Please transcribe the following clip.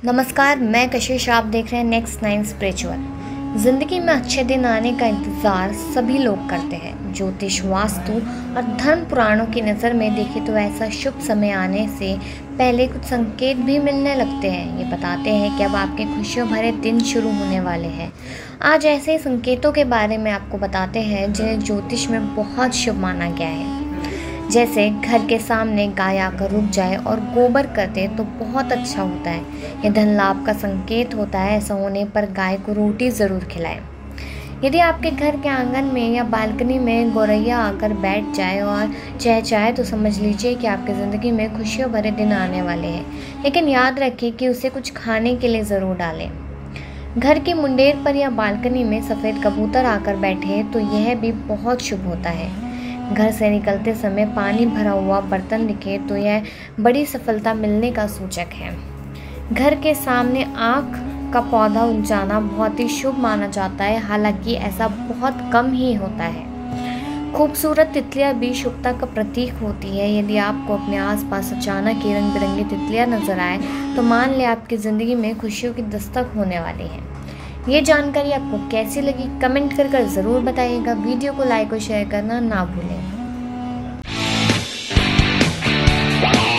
नमस्कार, मैं कशिश। आप देख रहे हैं नेक्स्ट 9 स्पिरिचुअल। ज़िंदगी में अच्छे दिन आने का इंतज़ार सभी लोग करते हैं। ज्योतिष, वास्तु और धर्म पुराणों की नज़र में देखें तो ऐसा शुभ समय आने से पहले कुछ संकेत भी मिलने लगते हैं। ये बताते हैं कि अब आपके खुशियों भरे दिन शुरू होने वाले हैं। आज ऐसे ही संकेतों के बारे में आपको बताते हैं जिन्हें ज्योतिष में बहुत शुभ माना गया है। जैसे घर के सामने गाय आकर रुक जाए और गोबर कर दे तो बहुत अच्छा होता है। यह धन लाभ का संकेत होता है। ऐसा होने पर गाय को रोटी ज़रूर खिलाएं। यदि आपके घर के आंगन में या बालकनी में गौरैया आकर बैठ जाए और चहचहाए तो समझ लीजिए कि आपकी ज़िंदगी में खुशियों भरे दिन आने वाले हैं। लेकिन याद रखें कि उसे कुछ खाने के लिए ज़रूर डालें। घर की मुंडेर पर या बालकनी में सफ़ेद कबूतर आकर बैठे तो यह भी बहुत शुभ होता है। घर से निकलते समय पानी भरा हुआ बर्तन दिखे तो यह बड़ी सफलता मिलने का सूचक है। घर के सामने आँख का पौधा उग जाना बहुत ही शुभ माना जाता है, हालांकि ऐसा बहुत कम ही होता है। खूबसूरत तितलियां भी शुभता का प्रतीक होती है। यदि आपको अपने आसपास अचानक ही रंग बिरंगी तितलियां नजर आए तो मान लें आपकी ज़िंदगी में खुशियों की दस्तक होने वाली है। ये जानकारी आपको कैसी लगी कमेंट कर ज़रूर बताइएगा। वीडियो को लाइक और शेयर करना ना भूलें।